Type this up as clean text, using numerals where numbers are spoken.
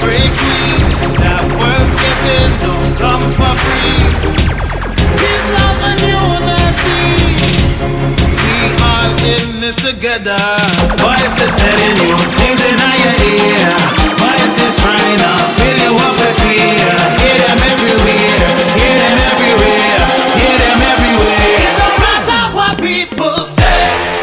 break me. That worth getting don't come for free. Peace, love, and unity. We all in this together. Voices telling you things in your ear. Voices trying to fill you up with fear. Hear them everywhere. Hear them everywhere. Hear them everywhere. It don't matter what people say.